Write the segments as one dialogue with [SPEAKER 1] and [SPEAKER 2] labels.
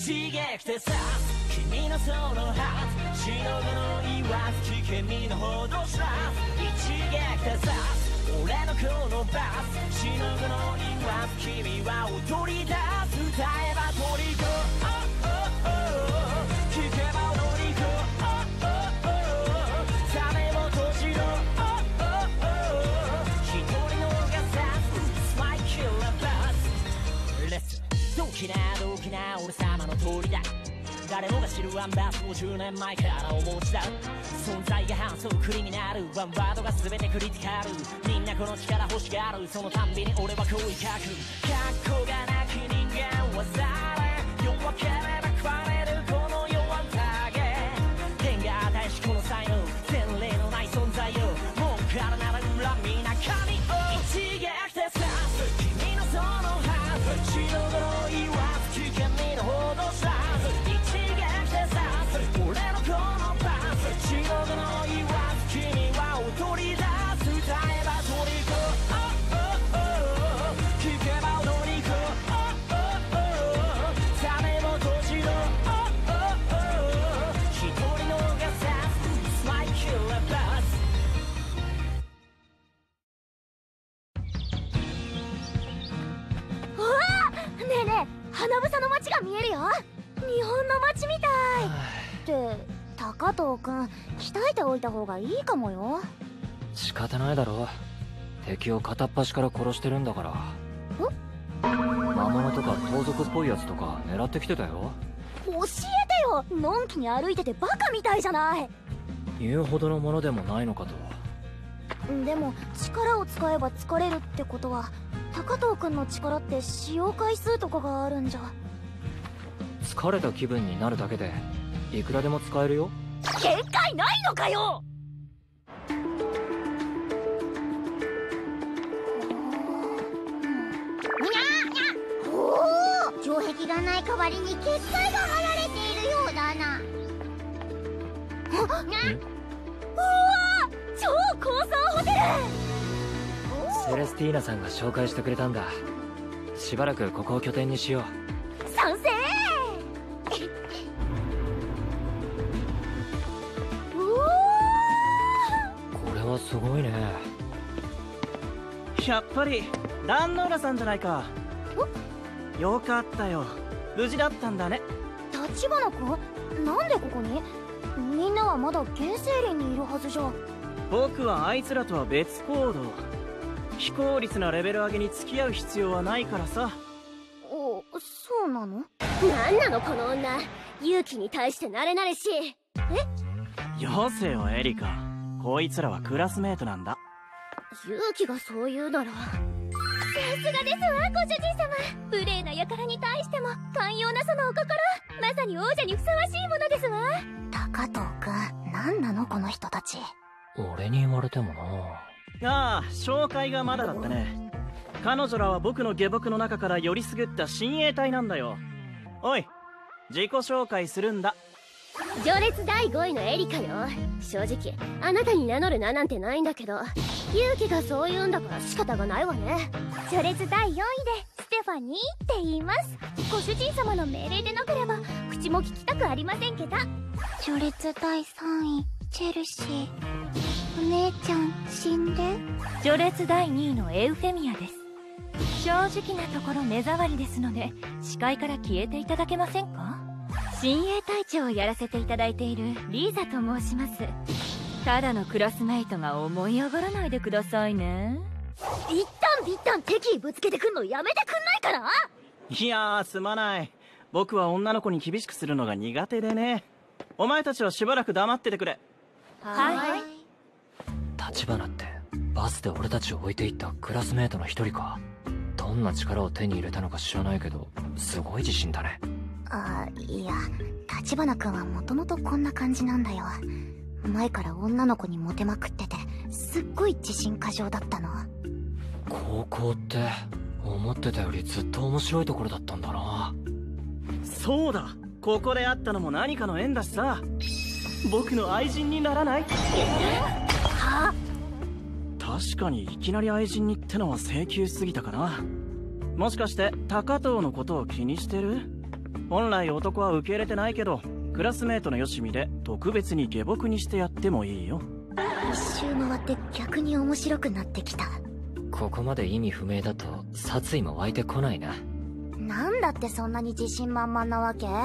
[SPEAKER 1] 一撃で刺す君のそのハートしのぐの言わず危険身のほど知らず一撃で刺す俺のこのバスしのぐの言わず君は踊り出す歌えばトリコ聞けば踊り子サメも閉じろ一人のがさす Like killer bus Listen 大きな俺様の通りだ誰もが知るワンバース50年前からお持ちだ存在が反則クリミナルワンワードが全てクリティカルみんなこの力欲しがるそのたんびに俺はこう威嚇格好がなき人間はされ弱ければ食われるこの弱さげ天が与えしこの才能前例のない存在よもうからなら恨みな神を一撃で刺す君のそのハートしのぐの言わず危険にのほどさ俺のこのパスしのぐの言わず君は踊り出す歌えばトリコ聞けば踊り子サメも閉じろ一人のがさす Like killer bus
[SPEAKER 2] うわあねえねえ花房の街が見えるよ日本の街みたいって高藤くん鍛えておいた方がいいかもよ
[SPEAKER 3] 仕方ないだろ敵を片っ端から殺してるんだから魔物とか盗賊っぽいやつとか狙ってきてたよ
[SPEAKER 2] 教えてよのんきに歩いててバカみたいじゃない
[SPEAKER 3] 言うほどのものでもないのかと
[SPEAKER 2] でも力を使えば疲れるってことは高藤くんの力って使用回数とかがあるんじゃ
[SPEAKER 3] 疲れた気分になるだけでいくらでも使えるよ
[SPEAKER 2] 限界ないのかよおお城壁がない代わりに結界が張られているようだなうわ超高層ホテル
[SPEAKER 3] セレスティーナさんが紹介してくれたんだしばらくここを拠点にしよう
[SPEAKER 2] 賛成
[SPEAKER 3] これはすごいね
[SPEAKER 4] やっぱり壇ノ浦さんじゃないかよかったよ無事だったんだね
[SPEAKER 2] 立花君なんでここにみんなはまだ原生林にいるはずじゃ
[SPEAKER 4] 僕はあいつらとは別行動非効率なレベル上げに付き合う必要はないからさ
[SPEAKER 2] おそうなの
[SPEAKER 5] なんなのこの女勇気に対して慣れ慣れしい
[SPEAKER 4] よせよエリカこいつらはクラスメートなんだ
[SPEAKER 5] 勇気がそう言うならさ
[SPEAKER 2] すがですわご主人様無礼な輩に対しても寛容なそのお心まさに王者にふさわしいものですわ高藤君何なのこの人たち
[SPEAKER 3] 俺に言われてもな
[SPEAKER 4] ああ紹介がまだだったね彼女らは僕の下僕の中からよりすぐった親衛隊なんだよおい自己紹介するんだ
[SPEAKER 5] 序列第5位のエリカよ正直あなたに名乗る名なんてないんだけど勇気がそう言うんだから仕方がないわね
[SPEAKER 2] 序列第4位でステファニーって言いますご主人様の命令でなければ口も聞きたくありませんけど序列第3位チェルシーお姉ちゃん死んで
[SPEAKER 6] 序列第2位のエウフェミアです正直なところ目障りですので視界から消えていただけませんか親衛隊長をやらせていただいているリーザと申しますただのクラスメイトが思い上がらないでくださいね
[SPEAKER 5] 一旦敵意ぶつけてくんのやめてくんないから
[SPEAKER 4] いやーすまない僕は女の子に厳しくするのが苦手でねお前たちはしばらく黙っててくれ
[SPEAKER 6] はい
[SPEAKER 3] 立花ってバスで俺たちを置いていったクラスメートの一人かどんな力を手に入れたのか知らないけどすごい自信だね
[SPEAKER 2] いや立花君はもともとこんな感じなんだよ前から女の子にモテまくっててすっごい自信過剰だったの
[SPEAKER 3] 高校って思ってたよりずっと面白いところだったんだな
[SPEAKER 4] そうだここで会ったのも何かの縁だしさ僕の愛人にならない
[SPEAKER 2] は
[SPEAKER 4] 確かにいきなり愛人にってのは請求しすぎたかなもしかして高藤のことを気にしてる本来男は受け入れてないけど、クラスメートのよしみで特別に下僕にしてやってもいいよ。
[SPEAKER 2] 一周回って逆に面白くなってきた。
[SPEAKER 3] ここまで意味不明だと殺意も湧いてこないな。
[SPEAKER 2] なんだってそんなに自信満々なわけ？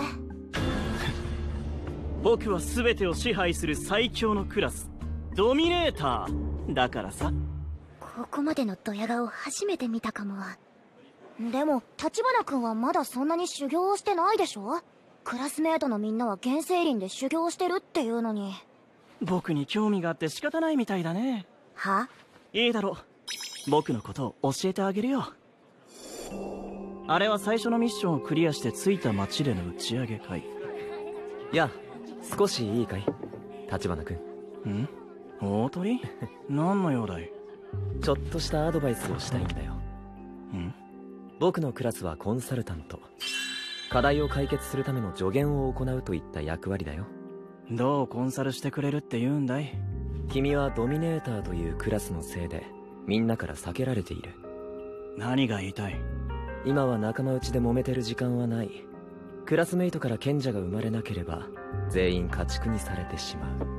[SPEAKER 4] 僕は全てを支配する最強のクラス、ドミネーターだからさ。
[SPEAKER 2] ここまでのドヤ顔初めて見たかも。でも立花君はまだそんなに修行をしてないでしょ？クラスメートのみんなは原生林で修行してるっていうのに。
[SPEAKER 4] 僕に興味があって仕方ないみたいだね。
[SPEAKER 2] は？
[SPEAKER 4] いいだろう、僕のことを教えてあげるよ。あれは最初のミッションをクリアして着いた町での打ち上げ会。
[SPEAKER 7] やあ、少しいいかい立花君。
[SPEAKER 4] ん？大鳥？何の用だい？
[SPEAKER 7] ちょっとしたアドバイスをしたいんだよ。
[SPEAKER 4] ん？
[SPEAKER 7] 僕のクラスはコンサルタント。課題を解決するための助言を行うといった役割だよ。
[SPEAKER 4] どうコンサルしてくれるって言うんだい？
[SPEAKER 7] 君はドミネーターというクラスのせいでみんなから避けられている。
[SPEAKER 4] 何が言いたい？
[SPEAKER 7] 今は仲間内で揉めてる時間はない。クラスメイトから賢者が生まれなければ全員家畜にされてしまう。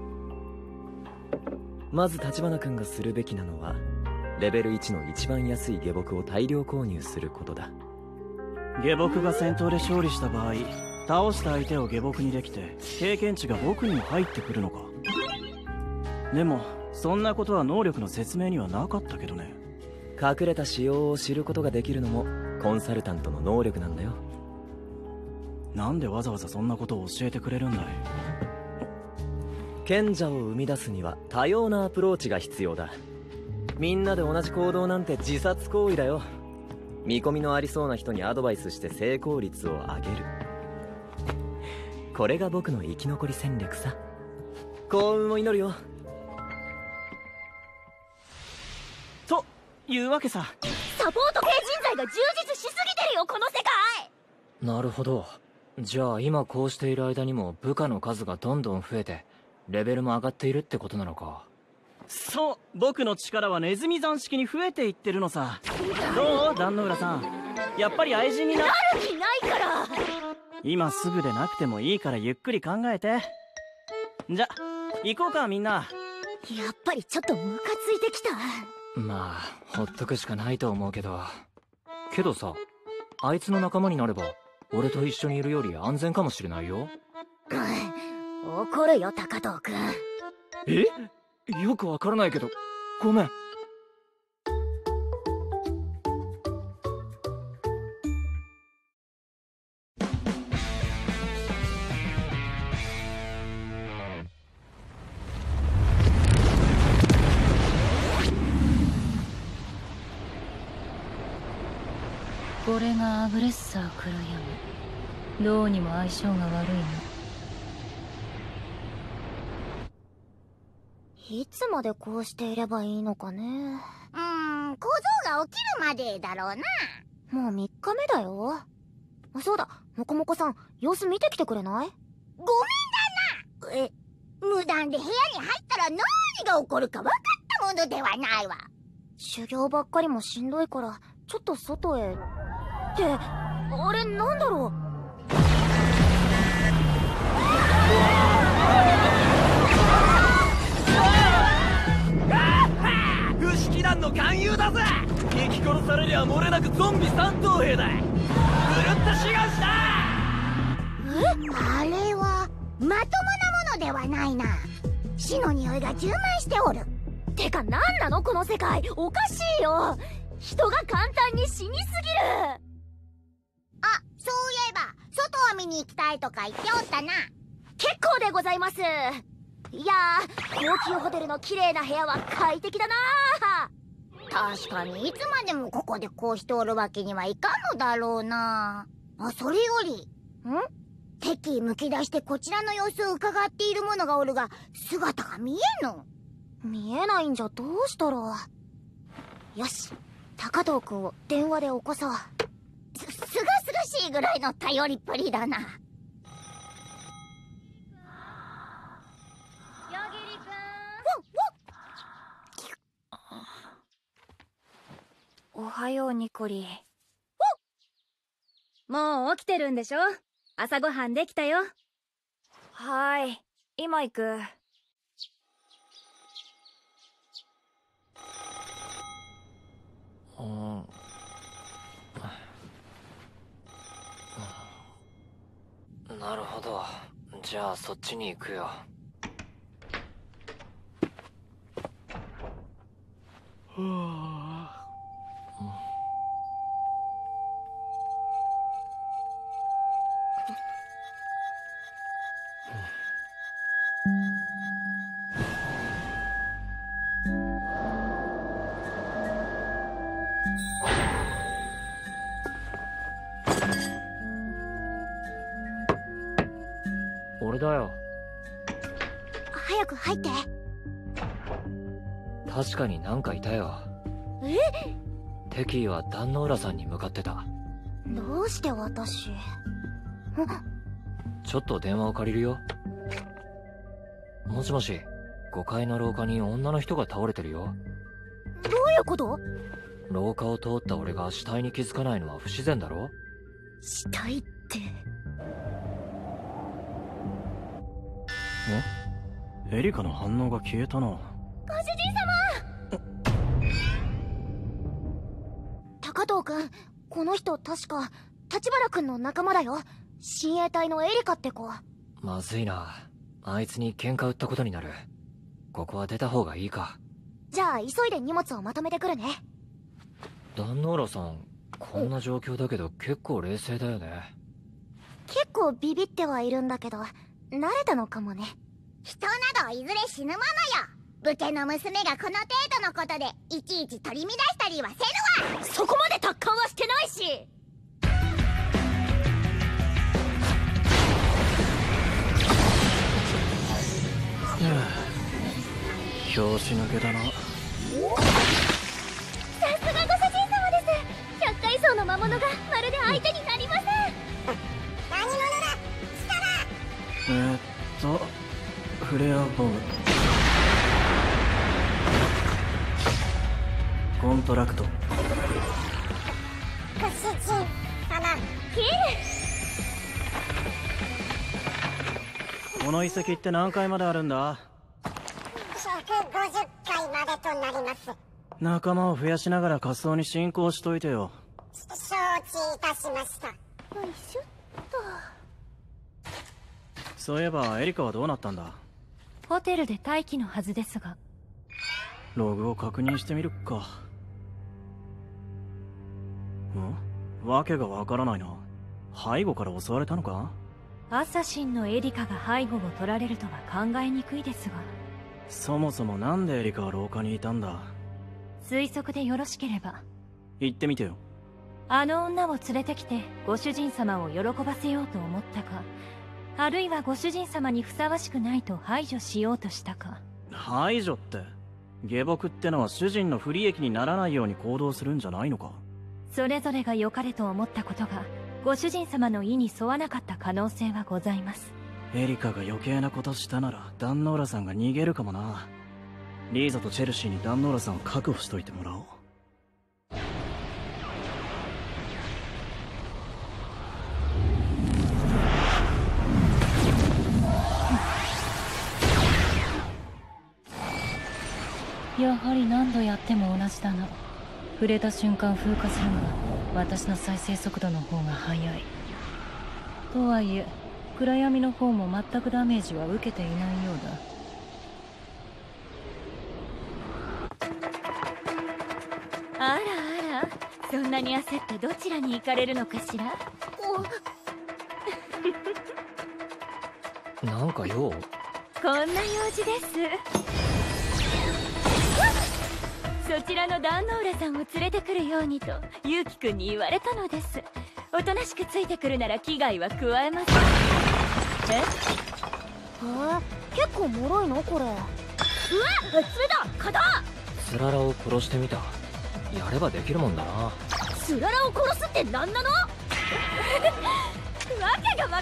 [SPEAKER 7] まず立花君がするべきなのはレベル1の一番安い下僕を大量購入することだ。
[SPEAKER 4] 下僕が戦闘で勝利した場合、倒した相手を下僕にできて経験値が僕にも入ってくるのか。でもそんなことは能力の説明にはなかったけどね。
[SPEAKER 7] 隠れた仕様を知ることができるのもコンサルタントの能力なんだよ。
[SPEAKER 4] なんでわざわざそんなことを教えてくれるんだい？
[SPEAKER 7] 賢者を生み出すには多様なアプローチが必要だ。みんなで同じ行動なんて自殺行為だよ。見込みのありそうな人にアドバイスして成功率を上げる。これが僕の生き残り戦略さ。幸運を祈るよ。
[SPEAKER 4] というわけさ。
[SPEAKER 5] サポート系人材が充実しすぎてるよこの世界。
[SPEAKER 3] なるほど。じゃあ今こうしている間にも部下の数がどんどん増えてレベルも上がっているってことなのか。
[SPEAKER 4] そう、僕の力はネズミ山式に増えていってるのさ。どう壇ノ浦さん、やっぱり愛人になる
[SPEAKER 5] 気ないから。
[SPEAKER 4] 今すぐでなくてもいいからゆっくり考えて。じゃ行こうかみんな。
[SPEAKER 5] やっぱりちょっとムカついてきた。
[SPEAKER 3] まあほっとくしかないと思うけど。けどさ、あいつの仲間になれば俺と一緒にいるより安全かもしれないよ。
[SPEAKER 5] 怒るよ高藤君。
[SPEAKER 3] え？よくわからないけどごめん。
[SPEAKER 6] これがアグレッサー黒山。どうにも相性が悪いな。
[SPEAKER 2] いつまでこうしていればいいのかね。
[SPEAKER 8] 小僧が起きるまでだろうな。
[SPEAKER 2] もう3日目だよ。そうだ、もこもこさん、様子見てきてくれない？
[SPEAKER 8] ごめんだな。無断で部屋に入ったら何が起こるか分かったものではないわ。
[SPEAKER 2] 修行ばっかりもしんどいから、ちょっと外へ。って、あれなんだろう。
[SPEAKER 7] 不識団の勧誘だぜ。撃殺されりゃ漏れなくゾンビ三等兵だ。狂った志願した。
[SPEAKER 8] あれはまともなものではないな。死の匂いが充満しておる。
[SPEAKER 5] てか何なのこの世界。おかしいよ。人が簡単に死にすぎる。
[SPEAKER 8] あ、そういえば外を見に行きたいとか言っておったな。
[SPEAKER 5] 結構でございます。いやー、高級ホテルの綺麗な部屋は快適だなー。
[SPEAKER 8] 確かにいつまでもここでこうしておるわけにはいかんのだろうな。あ、それより敵意むき出してこちらの様子を伺っている者がおるが姿が見えんの。
[SPEAKER 2] 見えないんじゃどうしたら。よし、高藤君を電話で起こそう。
[SPEAKER 8] すがすがしいぐらいの頼りっぷりだな。
[SPEAKER 6] おはようニコリ。 もう起きてるんでしょ？朝ごはんできたよ。
[SPEAKER 9] はい、今行く。
[SPEAKER 3] なるほど。じゃあそっちに行くよ。俺だよ。
[SPEAKER 8] 早く入って。
[SPEAKER 3] 確かになんかいたよ。テキーは壇ノ浦さんに向かってた。
[SPEAKER 8] どうして私？
[SPEAKER 3] ちょっと電話を借りるよ。もしもし、5階の廊下に女の人が倒れてるよ。
[SPEAKER 8] どういうこと？
[SPEAKER 3] 廊下を通った俺が死体に気づかないのは不自然だろ？
[SPEAKER 8] 死体って。
[SPEAKER 4] エリカの反応が消えたな。
[SPEAKER 8] ご主人様！高藤君、この人確か立花君の仲間だよ。親衛隊のエリカって子。
[SPEAKER 3] まずいな。あいつに喧嘩売ったことになる。ここは出た方がいいか。
[SPEAKER 8] じゃあ急いで荷物をまとめてくるね。
[SPEAKER 3] 壇ノ浦さん、こんな状況だけど結構冷静だよね。
[SPEAKER 8] 結構ビビってはいるんだけど、慣れたのかもね。人などいずれ死ぬものよ。武家の娘がこの程度のことでいちいち取り乱したりはせぬわ。
[SPEAKER 5] そこまで達観はしてないし。
[SPEAKER 4] 拍子抜けだな。
[SPEAKER 2] さすがご主人様です。百階層の魔物がまるで相手になりません。
[SPEAKER 8] 何者だ？
[SPEAKER 4] 来たら。フレアボム。コントラクト。
[SPEAKER 8] ご主人様。
[SPEAKER 4] この遺跡って何階まであるんだ
[SPEAKER 8] ？150階までとなります。
[SPEAKER 4] 仲間を増やしながら仮装に進行しといてよ。
[SPEAKER 8] 承知いたしました。よいしょっと。
[SPEAKER 4] そういえばエリカはどうなったんだ？
[SPEAKER 6] ホテルで待機のはずですが。
[SPEAKER 4] ログを確認してみるか。わけがわからないな。背後から襲われたのか？
[SPEAKER 6] アサシンのエリカが背後を取られるとは考えにくいですが。
[SPEAKER 4] そもそもなんでエリカは廊下にいたんだ？
[SPEAKER 6] 推測でよろしければ。
[SPEAKER 4] 言ってみてよ。
[SPEAKER 6] あの女を連れてきてご主人様を喜ばせようと思ったか、あるいはご主人様にふさわしくないと排除しようとしたか。
[SPEAKER 4] 排除って、下僕ってのは主人の不利益にならないように行動するんじゃないのか？
[SPEAKER 6] それぞれが良かれと思ったことがご主人様の意に沿わなかった可能性はございます。
[SPEAKER 4] エリカが余計なことしたなら壇ノ浦さんが逃げるかもな。リーザとチェルシーに壇ノ浦さんを確保しといてもらおう。
[SPEAKER 10] やはり何度やっても同じだな。触れた瞬間風化するが私の再生速度の方が速い。とはいえ暗闇の方も全くダメージは受けていないよう
[SPEAKER 6] だ。あらあら、そんなに焦ってどちらに行かれるのかしら？
[SPEAKER 3] なんか用？
[SPEAKER 6] こんな用事です。そちらの壇ノ浦さんを連れてくるようにとユウキ君に言われたのです。おとなしくついてくるなら危害は加えません。
[SPEAKER 8] 結構脆いのこれ。うわっ、
[SPEAKER 5] 爪だ、肩。
[SPEAKER 3] スララを殺してみた。やればできるもんだな。
[SPEAKER 5] スララを殺すって何なの？わけがわからない。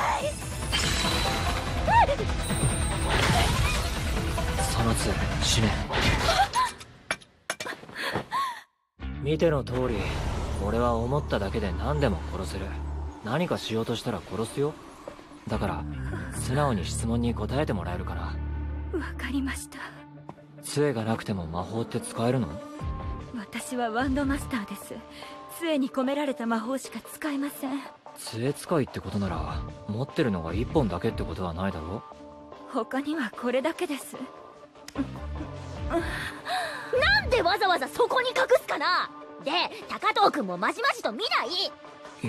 [SPEAKER 3] そのつ死ね。見ての通り、俺は思っただけで何でも殺せる。 何かしようとしたら殺すよ。だから素直に質問に答えてもらえるかな。
[SPEAKER 6] わかりました。
[SPEAKER 3] 杖がなくても魔法って使えるの？
[SPEAKER 6] 私はワンドマスターです。杖に込められた魔法しか使えません。
[SPEAKER 3] 杖使いってことなら持ってるのが1本だけってことはないだろ？
[SPEAKER 6] 他にはこれだけです。
[SPEAKER 5] なんでわざわざそこに隠すかな。で高藤君もまじまじと見ない？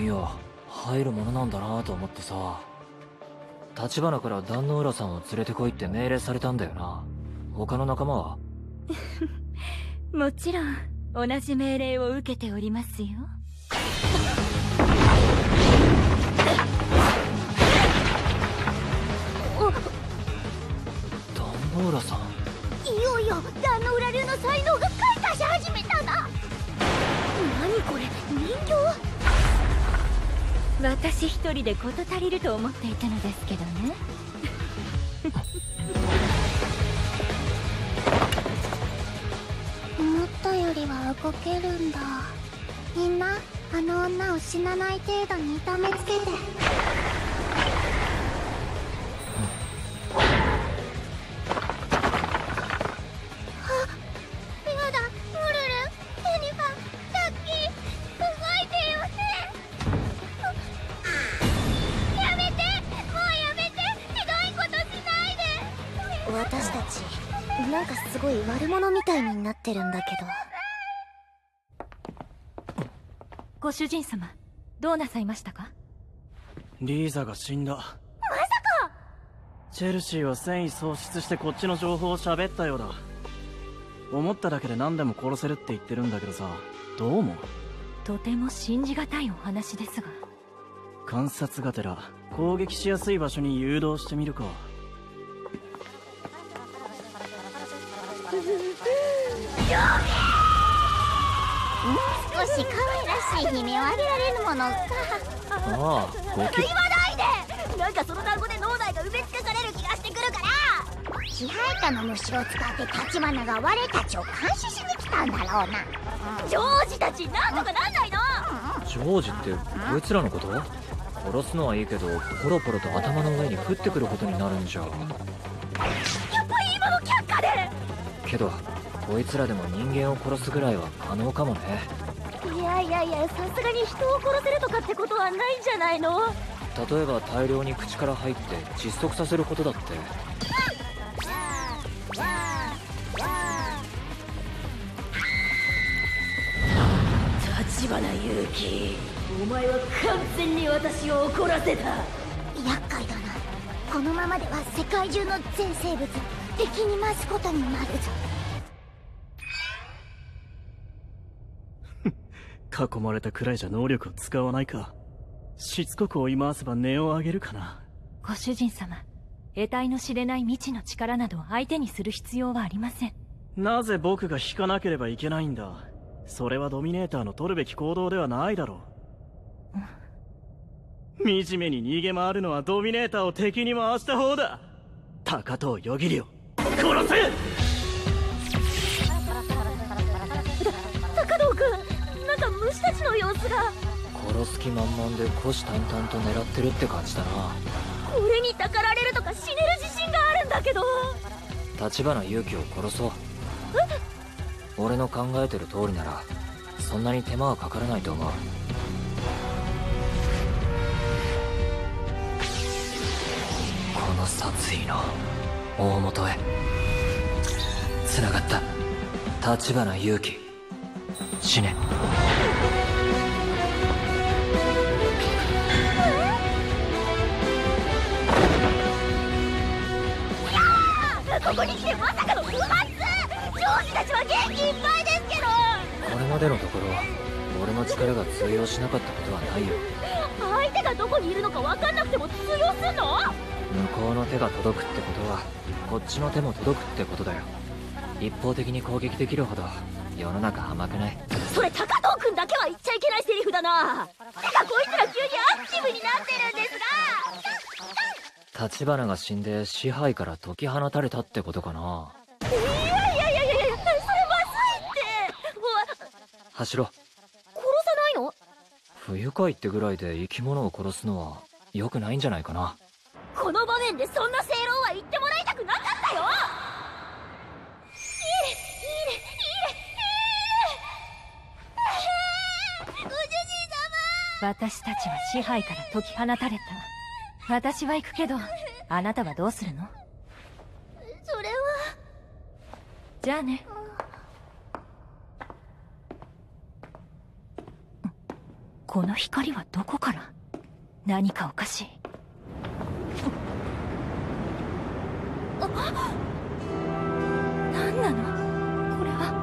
[SPEAKER 3] いや、入るものなんだなと思ってさ。橘から壇ノ浦さんを連れてこいって命令されたんだよな。他の仲間は？
[SPEAKER 6] もちろん同じ命令を受けておりますよ。
[SPEAKER 3] 壇ノ浦さん、
[SPEAKER 8] いよいよ壇ノ浦流の才能が開花し始めたな。
[SPEAKER 5] 何これ、人形？
[SPEAKER 6] 私一人で事足りると思っていたのですけどね。
[SPEAKER 2] 思ったよりは動けるんだ。みんなあの女を死なない程度に痛めつけて。
[SPEAKER 5] 私たちなんかすごい悪者みたいになってるんだけど。
[SPEAKER 6] ご主人様、どうなさいましたか？
[SPEAKER 4] リーザが死んだ。まさか！チェルシーは戦意喪失してこっちの情報を喋ったようだ。思っただけで何でも殺せるって言ってるんだけどさ、どう思う？
[SPEAKER 6] とても信じがたいお話ですが。
[SPEAKER 4] 観察がてら攻撃しやすい場所に誘導してみるか。
[SPEAKER 8] 少し可愛らしい悲鳴をあげられるものか。
[SPEAKER 3] ああ、
[SPEAKER 5] 言わないで。なんかその単語で脳内が埋め尽くされる気がしてくるから。
[SPEAKER 8] 支配下の虫を使って橘が我たちを監視しに来たんだろうな。
[SPEAKER 5] ジョージたちなんとかなんないの？
[SPEAKER 3] ジョージってこいつらのこと？殺すのはいいけどポロポロと頭の上に降ってくることになるんじゃ。やっ
[SPEAKER 5] ぱり今の却下で。
[SPEAKER 3] けどこいつらでも人間を殺すぐらいは可能かもね。
[SPEAKER 5] いやさすがに人を殺せるとかってことはないんじゃないの？
[SPEAKER 3] 例えば大量に口から入って窒息させることだって。
[SPEAKER 5] 橘勇気、お前は完全に私を怒らせた。
[SPEAKER 8] 厄介だな。このままでは世界中の全生物敵に回すことになるぞ。
[SPEAKER 4] 囲まれたくらいじゃ能力を使わないか。しつこく追い回せば音を上げるかな。
[SPEAKER 6] ご主人様、得体の知れない未知の力など相手にする必要はありません。
[SPEAKER 4] なぜ僕が引かなければいけないんだ。それはドミネーターの取るべき行動ではないだろう。惨めに逃げ回るのはドミネーターを敵に回した方だ。高藤夜霧を殺せ！
[SPEAKER 5] 高藤君、なんか虫たちの様子が。
[SPEAKER 3] 殺す気満々で虎視眈々と狙ってるって感じだな。
[SPEAKER 5] これにたかられるとか死ねる自信があるんだけど。
[SPEAKER 3] 橘勇気を殺そう。俺の考えてる通りならそんなに手間はかからないと思う。この殺意の大元へ繋がった。橘勇気、死ね。
[SPEAKER 5] ここに来てまさかの不発！ジョージたちは元気いっぱいですけど。
[SPEAKER 3] これまでのところ俺の力が通用しなかったことはないよ。
[SPEAKER 5] 相手がどこにいるのか分かんなくても通用すんの？
[SPEAKER 3] 向こうの手が届くってことはこっちの手も届くってことだよ。一方的に攻撃できるほど世の中甘くない。
[SPEAKER 5] それ高藤君だけは言っちゃいけないセリフだな。てかこいつら急にアクティブになってるんですが。
[SPEAKER 3] 橘が死んで支配から解き放たれたってことかな。
[SPEAKER 5] いやそれまずいって。
[SPEAKER 3] 走ろう。
[SPEAKER 5] 殺さないの？
[SPEAKER 3] 不愉快ってぐらいで生き物を殺すのは良くないんじゃないかな。
[SPEAKER 5] この場面でそんな正論は言ってもらいたくなかったよ。
[SPEAKER 6] 私たちは支配から解き放たれた。私は行くけど、あなたはどうするの？
[SPEAKER 5] それは。
[SPEAKER 6] じゃあね。この光はどこから？何かおかしい。何なの？これは。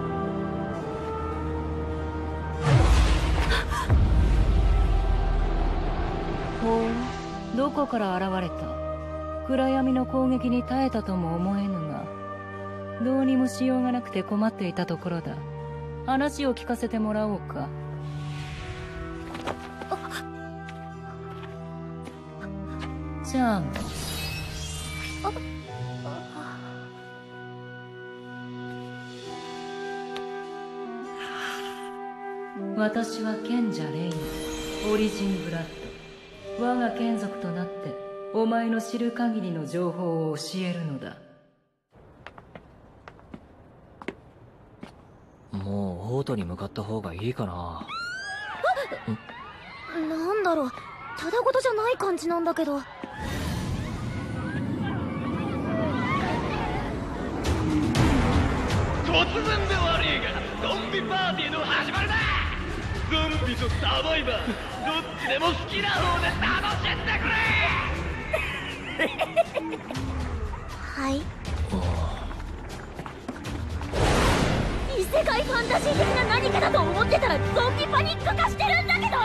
[SPEAKER 10] ほう、どこから現れた？暗闇の攻撃に耐えたとも思えぬが、どうにもしようがなくて困っていたところだ。話を聞かせてもらおうか。じゃあ私は賢者レイン、オリジンブラッド。我が眷属となってお前の知る限りの情報を教えるのだ。
[SPEAKER 3] もうオートに向かった方がいいかな。
[SPEAKER 5] なんだろう、ただごとじゃない感じなんだけど。
[SPEAKER 11] 突然で悪いがゾンビパーティーの始まりだ。ゾンビとサバイバー、どっちでも好きな方で楽しんでくれ。
[SPEAKER 5] はい。異世界ファンタジー的な何かだと思ってたらゾンビパニック化してるんだけど。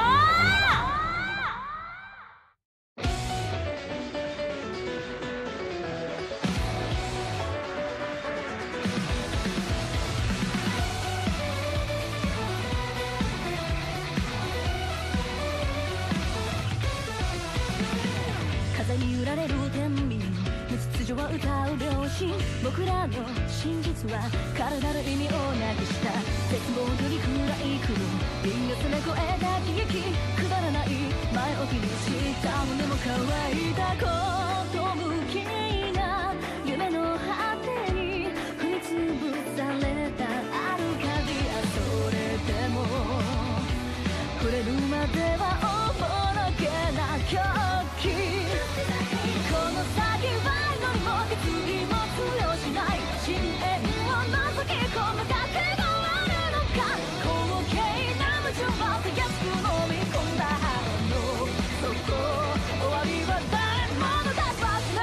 [SPEAKER 1] 風に揺られる天秤、無秩序は歌う良心。僕らの真実は軽々意味をなくした絶望より暗い苦悩、陰鬱な声だけ激くだらない前置きにした胸も乾いたこと無気な夢の果てに踏みつぶされたアルカディア。それでも触れるまではおぼろげな狂気。この先は祈りも決意も通用しない。深淵を覗き込む覚悟あるのか。高貴な無情はたやすく飲み込んだ腹の底。終わりは誰も逃しはしない。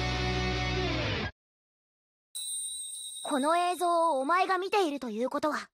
[SPEAKER 5] この映像をお前が見ているということは